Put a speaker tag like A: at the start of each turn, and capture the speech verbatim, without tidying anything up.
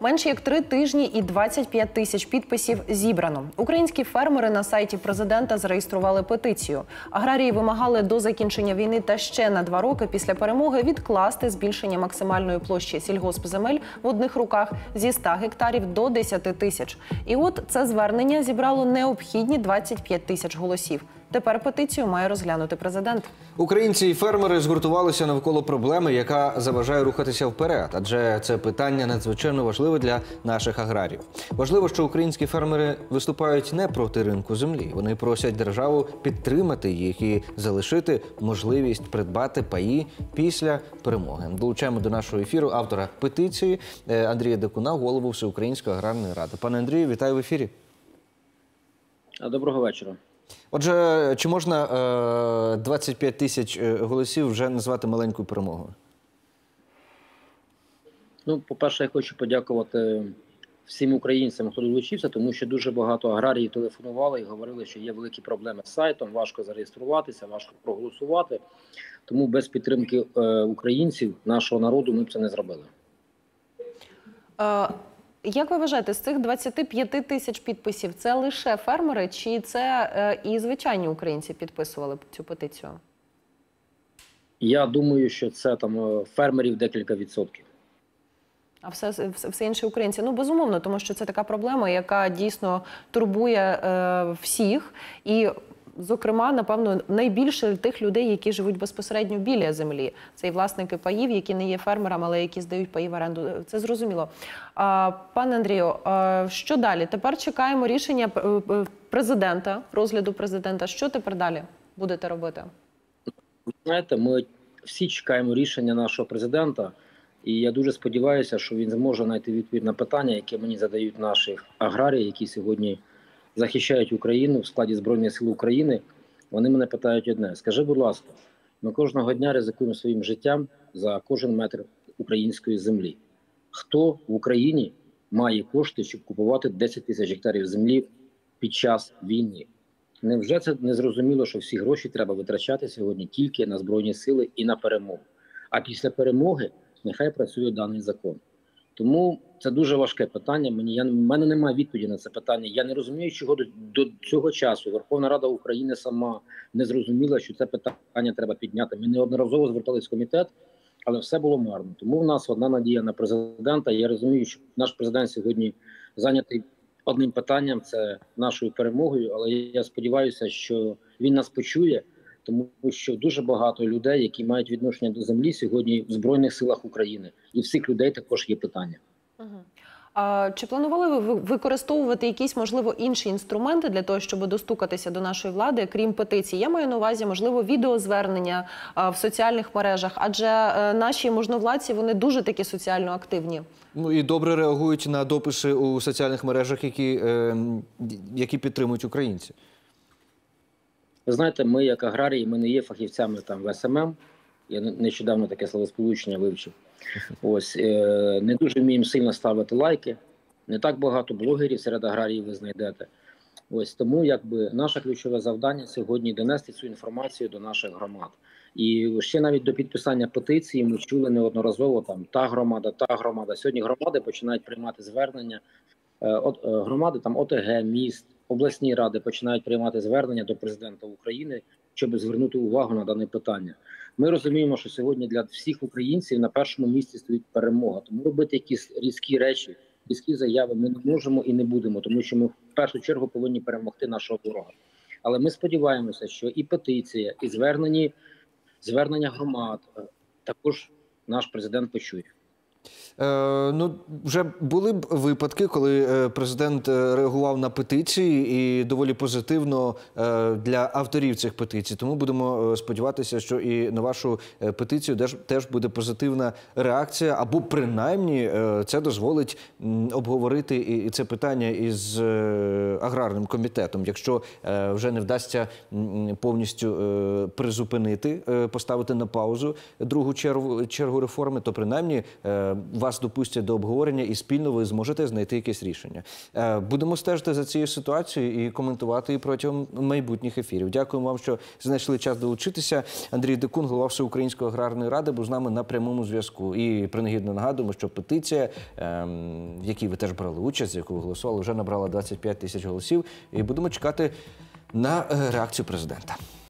A: Менше як три тижні і двадцять п'ять тисяч підписів зібрано. Українські фермери на сайті президента зареєстрували петицію. Аграрії вимагали до закінчення війни та ще на два роки після перемоги відкласти збільшення максимальної площі сільгоспземель в одних руках зі ста гектарів до десяти тисяч. І от це звернення зібрало необхідні двадцять п'ять тисяч голосів. Тепер петицію має розглянути президент.
B: Українці і фермери згуртувалися навколо проблеми, яка заважає рухатися вперед. Адже це питання надзвичайно важливе для наших аграріїв. Важливо, що українські фермери виступають не проти ринку землі. Вони просять державу підтримати їх і залишити можливість придбати паї після перемоги. Долучаємо до нашого ефіру автора петиції Андрія Дикуна, голову Всеукраїнської аграрної ради. Пане Андрію, вітаю в ефірі.
C: Доброго вечора.
B: Отже, чи можна двадцять п'ять тисяч голосів вже назвати маленькою перемогою?
C: Ну, по-перше, я хочу подякувати всім українцям, хто долучився, тому що дуже багато аграріїв телефонували і говорили, що є великі проблеми з сайтом, важко зареєструватися, важко проголосувати. Тому без підтримки українців, нашого народу, ми б це не зробили.
A: А... Як ви вважаєте, з цих двадцяти п'яти тисяч підписів це лише фермери, чи це е, і звичайні українці підписували цю петицію?
C: Я думаю, що це там фермерів декілька відсотків.
A: А все, все, все інші українці? Ну, безумовно, тому що це така проблема, яка дійсно турбує е, всіх. І, зокрема, напевно, найбільше тих людей, які живуть безпосередньо біля землі. Це і власники паїв, які не є фермерами, але які здають паї в оренду. Це зрозуміло. А, пане Андрію, а що далі? Тепер чекаємо рішення президента, розгляду президента. Що тепер далі будете робити?
C: Знаєте, ми всі чекаємо рішення нашого президента. І я дуже сподіваюся, що він зможе знайти відповідь на питання, які мені задають наші аграрії, які сьогодні захищають Україну в складі Збройних сил України. Вони мене питають одне: скажи, будь ласка, ми кожного дня ризикуємо своїм життям за кожен метр української землі. Хто в Україні має кошти, щоб купувати десять тисяч гектарів землі під час війни? Невже це не зрозуміло, що всі гроші треба витрачати сьогодні тільки на Збройні сили і на перемогу? А після перемоги нехай працює даний закон. Тому це дуже важке питання. Мені я в мене немає відповіді на це питання. Я не розумію, чого до, до цього часу Верховна Рада України сама не зрозуміла, що це питання треба підняти. Ми неодноразово звертались в комітет, але все було марно. Тому в нас одна надія на президента. Я розумію, що наш президент сьогодні зайнятий одним питанням – це нашою перемогою. Але я сподіваюся, що він нас почує, тому що дуже багато людей, які мають відношення до землі, сьогодні в Збройних силах України. І всіх людей також є питання.
A: Угу. А чи планували ви використовувати якісь, можливо, інші інструменти для того, щоб достукатися до нашої влади, крім петиції? Я маю на увазі, можливо, відеозвернення а, в соціальних мережах, адже а, наші можновладці, вони дуже такі соціально активні.
B: Ну і добре реагують на дописи у соціальних мережах, які, е, які підтримують українці.
C: Ви знаєте, ми як аграрії, ми не є фахівцями там в ес ем ем. Я нещодавно таке словосполучення вивчив. Ось, е, не дуже вміємо сильно ставити лайки. Не так багато блогерів серед аграріїв ви знайдете. Ось, тому якби наше ключове завдання сьогодні донести цю інформацію до наших громад. І ще навіть до підписання петиції ми чули неодноразово там та громада, та громада. Сьогодні громади починають приймати звернення. Е, от, е, громади там о те ге, міст, обласні ради починають приймати звернення до президента України, щоб звернути увагу на дане питання. Ми розуміємо, що сьогодні для всіх українців на першому місці стоїть перемога. Тому робити якісь різкі речі, різкі заяви ми не можемо і не будемо, тому що ми в першу чергу повинні перемогти нашого ворога. Але ми сподіваємося, що і петиція, і звернені, звернення громад також наш президент почує.
B: Е, ну, вже були б випадки, коли президент реагував на петиції і доволі позитивно е, для авторів цих петицій. Тому будемо сподіватися, що і на вашу петицію теж, теж буде позитивна реакція, або принаймні е, це дозволить м, обговорити і, і це питання із е, аграрним комітетом. Якщо е, вже не вдасться м, повністю е, призупинити, е, поставити на паузу другу чергу, чергу реформи, то принаймні е, е, вас допустять до обговорення і спільно ви зможете знайти якесь рішення. Е, Будемо стежити за цією ситуацією і коментувати її протягом майбутніх ефірів. Дякуємо вам, що знайшли час долучитися. Андрій Дикун, голова Всеукраїнської аграрної ради, був з нами на прямому зв'язку. І принагідно нагадуємо, що петиція, в якій ви теж брали участь, за яку ви голосували, вже набрала двадцять п'ять тисяч голосів. І будемо чекати на реакцію президента.